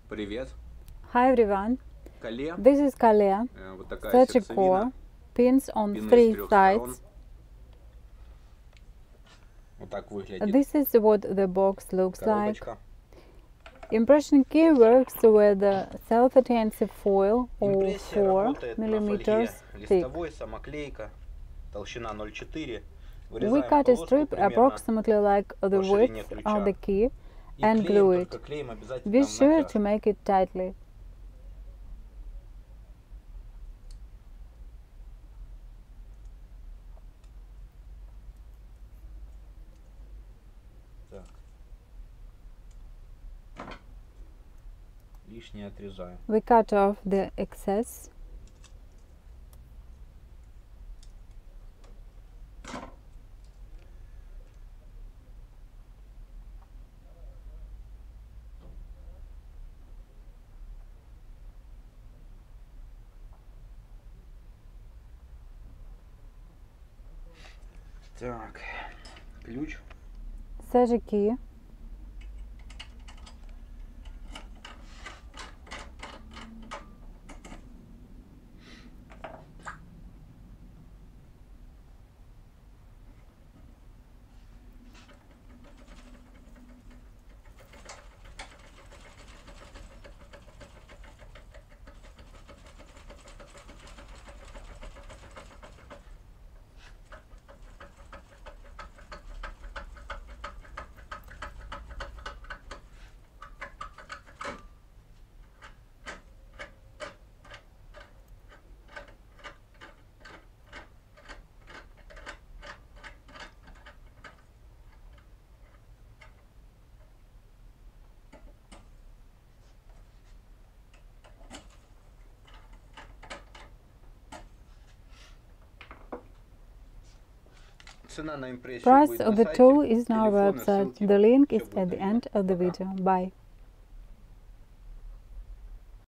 Привет. Hi everyone, Kale. this is Kale, Вот такая surgical, сердцевина. pins on Пины с 3 трех сторон. sides. Вот так выглядит This is what the box looks like. коробочка. Impression key works with a self-adhesive foil of Импрессия 4 работает на фольге millimeters thick. листовой, самоклейка, толщина 0,4. We Вырезаем cut a полоску strip примерно approximately like the по ширине width of the ключа. key И and клеим, glue it. только клеим обязательно Be в sure натяжку. to make it tightly. Так. Лишнее отрезаем. We cut off the excess. Так, ключ. Surgery key. Цена на импрессию Price будет of на the сайте. tool is on our Телефоны, website. ссылки. The link Всё is будет at the на видео. end of the Пока. video. Bye.